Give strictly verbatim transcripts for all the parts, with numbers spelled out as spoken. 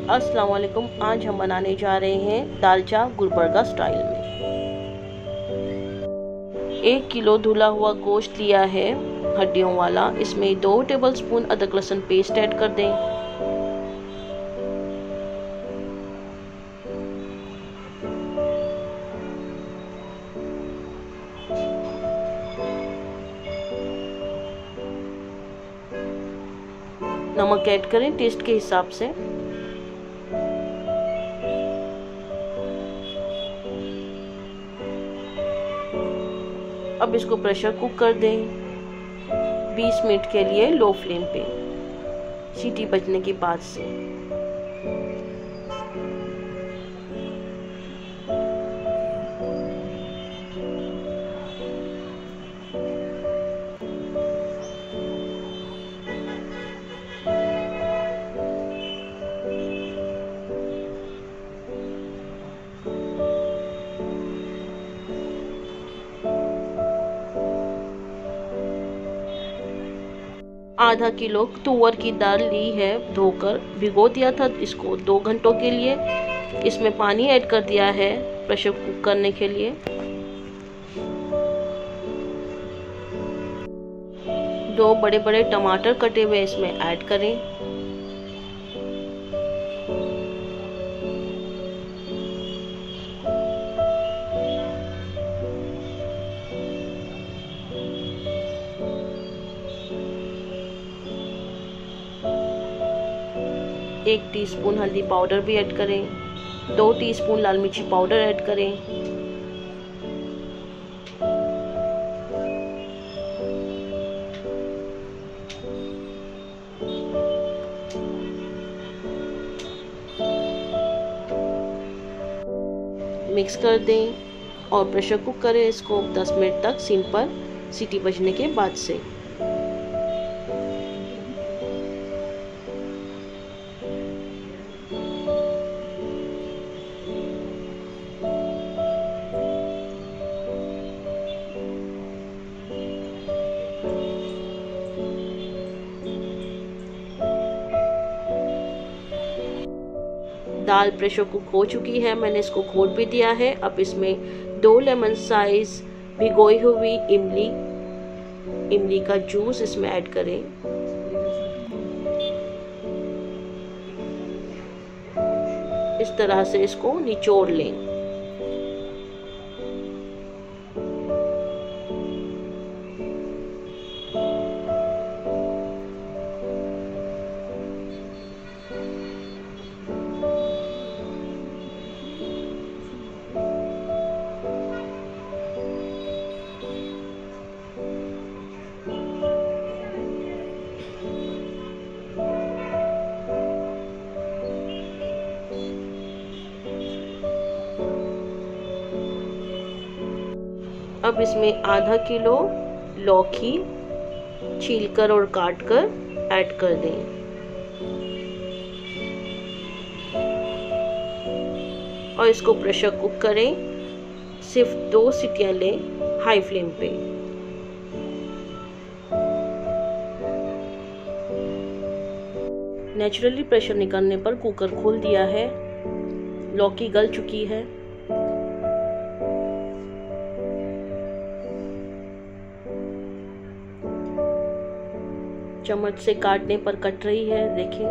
अस्सलाम वालेकुम। आज हम बनाने जा रहे हैं दालचा गुलबर्गा स्टाइल में। एक किलो धुला हुआ गोश्त लिया है हड्डियों वाला। इसमें दो टेबलस्पून अदरक लहसुन पेस्ट ऐड कर दें। नमक ऐड करें टेस्ट के हिसाब से। अब इसको प्रेशर कुक कर दें बीस मिनट के लिए लो फ्लेम पे, सीटी बजने के बाद से। आधा किलो तुअर की दाल ली है, धोकर भिगो दिया था इसको दो घंटों के लिए। इसमें पानी ऐड कर दिया है प्रेशर कुक करने के लिए। दो बड़े बड़े टमाटर कटे हुए इसमें ऐड करें। एक टीस्पून हल्दी पाउडर भी ऐड करें। दो टीस्पून लाल मिर्ची पाउडर ऐड करें। मिक्स कर दें और प्रेशर कुक करें इसको दस मिनट तक सिम पर, सीटी बजने के बाद से। दाल प्रेशर कुक हो चुकी है, मैंने इसको खोल भी दिया है। अब इसमें दो लेमन साइज भिगोई हुई इमली इमली का जूस इसमें ऐड करें। इस तरह से इसको निचोड़ लें। अब इसमें आधा किलो लौकी छीलकर और काटकर ऐड कर दें। और इसको प्रेशर कुक करें, सिर्फ दो सीटियां लें हाई फ्लेम पे। नेचुरली प्रेशर निकलने पर कुकर खोल दिया है। लौकी गल चुकी है। चम्मच से काटने पर कट रही है, देखिए।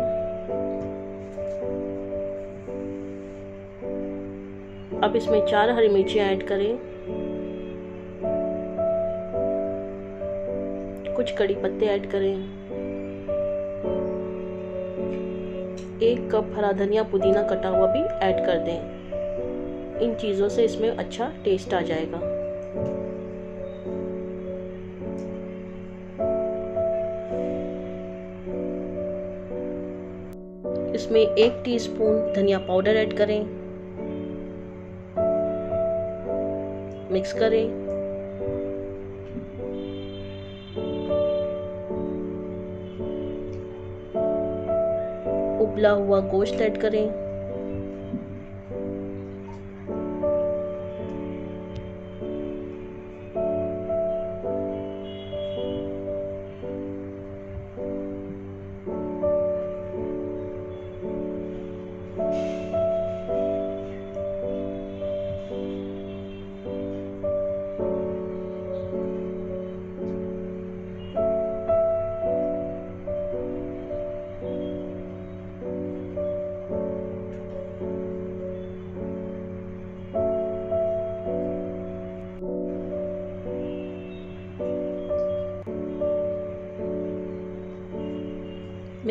अब इसमें चार हरी मिर्चियां ऐड करें, कुछ कड़ी पत्ते ऐड करें, एक कप हरा धनिया पुदीना कटा हुआ भी ऐड कर दें। इन चीजों से इसमें अच्छा टेस्ट आ जाएगा। इसमें एक टीस्पून धनिया पाउडर ऐड करें, मिक्स करें। उबला हुआ गोश्त ऐड करें।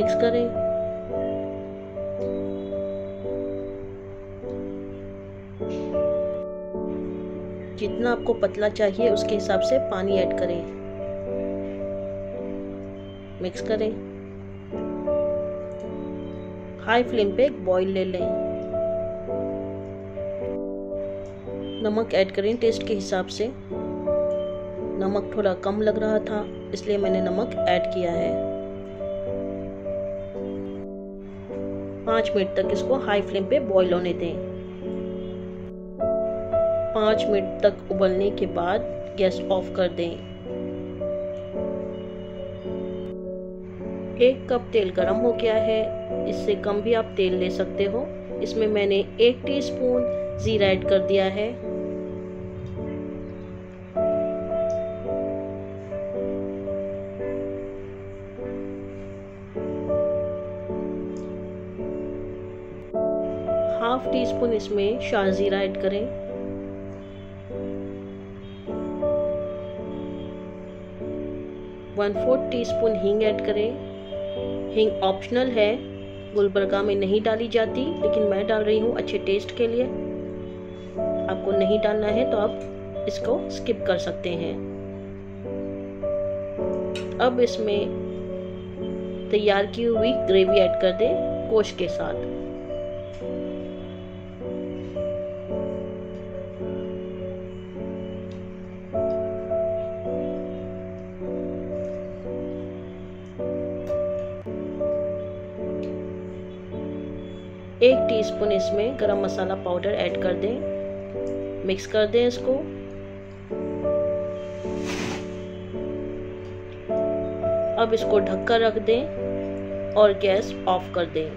मिक्स करें। जितना आपको पतला चाहिए उसके हिसाब से पानी ऐड करें। मिक्स करें। हाई फ्लेम पे एक बॉईल ले लें। नमक ऐड करें टेस्ट के हिसाब से। नमक थोड़ा कम लग रहा था इसलिए मैंने नमक ऐड किया है। पाँच मिनट तक इसको हाई फ्लेम पे बॉईल होने दें। पाँच मिनट तक उबलने के बाद गैस ऑफ कर दें। एक कप तेल गरम हो गया है, इससे कम भी आप तेल ले सकते हो। इसमें मैंने एक टीस्पून जीरा ऐड कर दिया है। हाफ टी स्पून इसमें शाहजीरा ऐड करें। वन फोर्थ टी स्पून हींग ऐड करें। हींग ऑप्शनल है, गुलबर्गा में नहीं डाली जाती, लेकिन मैं डाल रही हूँ अच्छे टेस्ट के लिए। आपको नहीं डालना है तो आप इसको स्किप कर सकते हैं। अब इसमें तैयार की हुई ग्रेवी ऐड कर दें गोश्त के साथ। एक टीस्पून इसमें गरम मसाला पाउडर ऐड कर दें। मिक्स कर दें इसको। अब इसको ढककर रख दें और गैस ऑफ कर दें।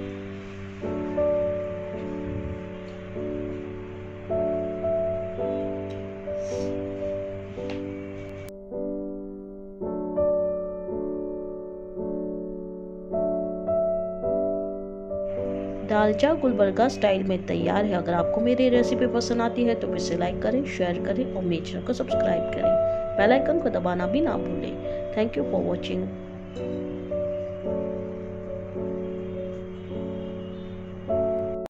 दालचा गुलबर्गा स्टाइल में तैयार है। अगर आपको मेरी रेसिपी पसंद आती है तो इसे लाइक करें, शेयर करें और मेरे चैनल को सब्सक्राइब करें। बेल आइकन को दबाना भी ना भूलें। Thank you for watching.